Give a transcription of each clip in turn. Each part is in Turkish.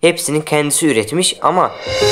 hepsinin kendisi üretmiş ama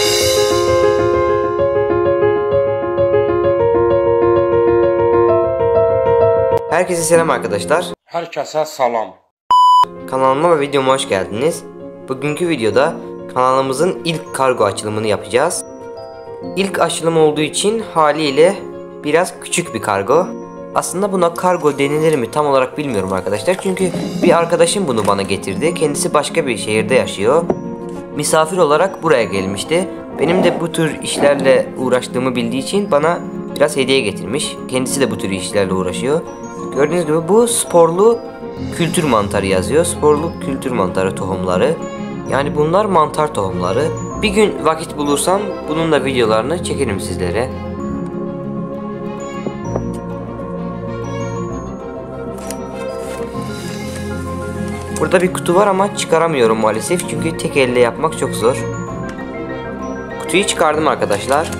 herkese selam arkadaşlar. Herkese salam. Kanalıma ve videoma hoş geldiniz. Bugünkü videoda kanalımızın ilk kargo açılımını yapacağız. İlk açılım olduğu için haliyle biraz küçük bir kargo. Aslında buna kargo denilir mi tam olarak bilmiyorum arkadaşlar. Çünkü bir arkadaşım bunu bana getirdi. Kendisi başka bir şehirde yaşıyor. Misafir olarak buraya gelmişti. Benim de bu tür işlerle uğraştığımı bildiği için bana biraz hediye getirmiş. Kendisi de bu tür işlerle uğraşıyor. Gördüğünüz gibi bu sporlu kültür mantarı yazıyor. Sporlu kültür mantarı tohumları. Yani bunlar mantar tohumları. Bir gün vakit bulursam bunun da videolarını çekerim sizlere. Burada bir kutu var ama çıkaramıyorum maalesef çünkü tek elle yapmak çok zor. Kutuyu çıkardım arkadaşlar.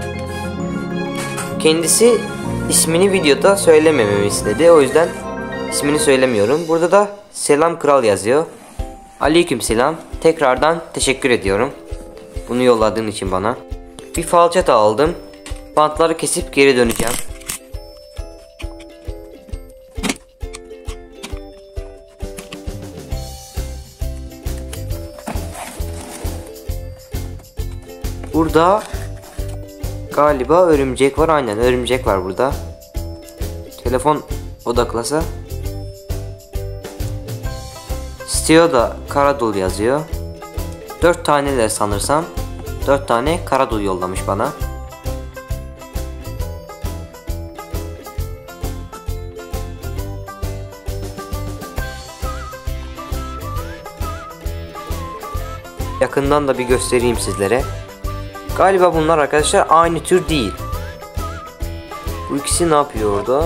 Kendisi ismini videoda söylemememi istedi. O yüzden ismini söylemiyorum. Burada da selam kral yazıyor. Aleykümselam. Tekrardan teşekkür ediyorum. Bunu yolladığın için bana. Bir falçata aldım. Bantları kesip geri döneceğim. Burada galiba örümcek var. Aynen örümcek var burada. Telefon odaklasa. Stio'da Karadul yazıyor. 4 tane de sanırsam. 4 tane Karadul yollamış bana. Yakından da bir göstereyim sizlere. Galiba bunlar arkadaşlar aynı tür değil. Bu ikisi ne yapıyor orada?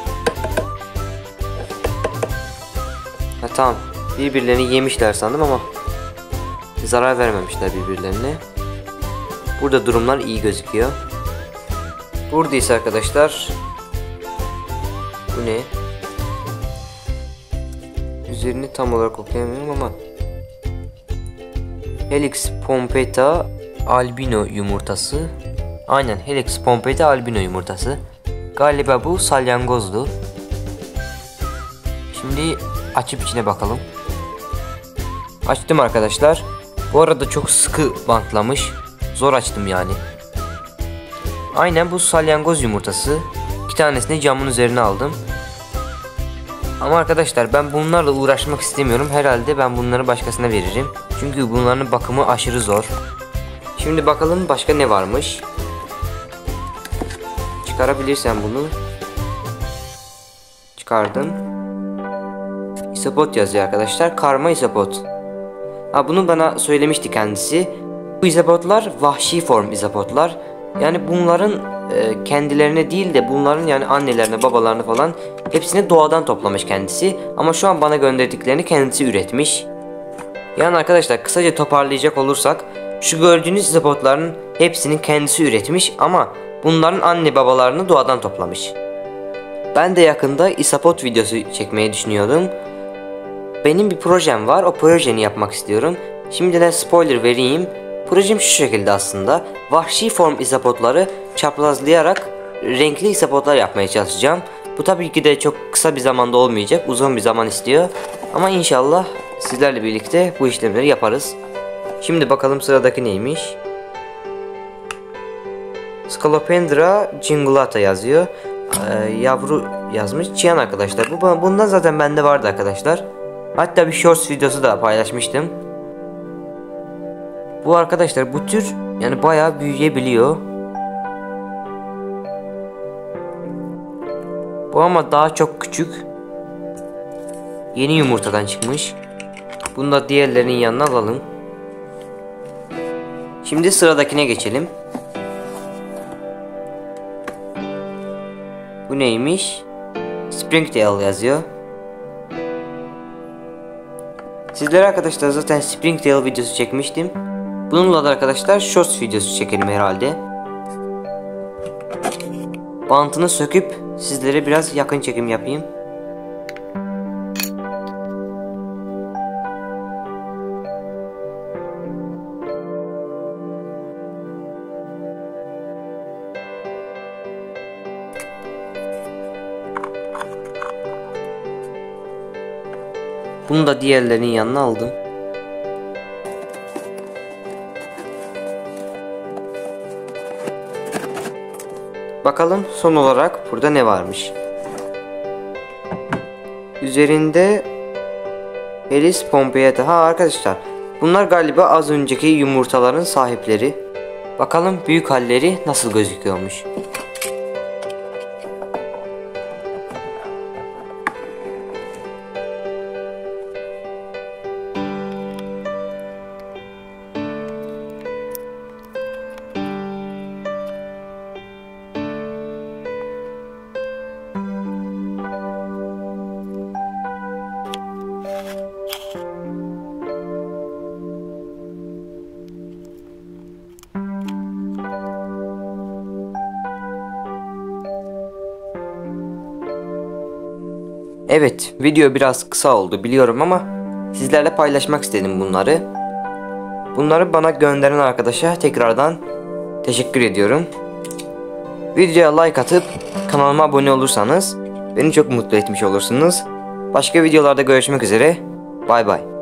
Ha tamam. Birbirlerini yemişler sandım ama zarar vermemişler birbirlerine. Burada durumlar iyi gözüküyor. Burada ise arkadaşlar bu ne? Üzerini tam olarak okuyamıyorum ama Helix pompeta albino yumurtası. Aynen Helix pompeta albino yumurtası. Galiba bu salyangozdu. Şimdi açıp içine bakalım. Açtım arkadaşlar. Bu arada çok sıkı bantlamış. Zor açtım yani. Aynen bu salyangoz yumurtası. 2 tanesini camın üzerine aldım. Ama arkadaşlar ben bunlarla uğraşmak istemiyorum. Herhalde ben bunları başkasına veririm. Çünkü bunların bakımı aşırı zor. Şimdi bakalım başka ne varmış. Çıkarabilirsem bunu. Çıkardım. İsopot yazıyor arkadaşlar. Karma isopot. Ha, bunu bana söylemişti kendisi. Bu isopotlar vahşi form isopotlar. Yani bunların kendilerine değil de bunların yani annelerine, babalarını falan hepsini doğadan toplamış kendisi. Ama şu an bana gönderdiklerini kendisi üretmiş. Yani arkadaşlar kısaca toparlayacak olursak şu gördüğünüz isopotların hepsinin kendisi üretmiş ama bunların anne babalarını doğadan toplamış. Ben de yakında isopot videosu çekmeyi düşünüyordum. Benim bir projem var. O projeni yapmak istiyorum. Şimdiden spoiler vereyim. Projem şu şekilde aslında. Vahşi form isopotları çaprazlayarak renkli isopotlar yapmaya çalışacağım. Bu tabii ki de çok kısa bir zamanda olmayacak. Uzun bir zaman istiyor. Ama inşallah sizlerle birlikte bu işlemleri yaparız. Şimdi bakalım sıradaki neymiş. Scolopendra cingulata yazıyor. Yavru yazmış. Çiyan arkadaşlar. Bundan zaten bende vardı arkadaşlar. Hatta bir shorts videosu da paylaşmıştım. Bu arkadaşlar bu tür yani bayağı büyüyebiliyor. Bu ama daha çok küçük. Yeni yumurtadan çıkmış. Bunu da diğerlerinin yanına alalım. Şimdi sıradakine geçelim. Bu neymiş? Springtail yazıyor. Sizlere arkadaşlar zaten Springtail videosu çekmiştim. Bununla da arkadaşlar shorts videosu çekelim herhalde. Bantını söküp sizlere biraz yakın çekim yapayım. Bunu da diğerlerinin yanına aldım. Bakalım son olarak burada ne varmış. Üzerinde Elis Pompeyata. Arkadaşlar, bunlar galiba az önceki yumurtaların sahipleri. Bakalım büyük halleri nasıl gözüküyormuş. Evet, video biraz kısa oldu biliyorum ama sizlerle paylaşmak istedim bunları. Bunları bana gönderen arkadaşa tekrardan teşekkür ediyorum. Videoya like atıp kanalıma abone olursanız beni çok mutlu etmiş olursunuz. Başka videolarda görüşmek üzere. Bay bay.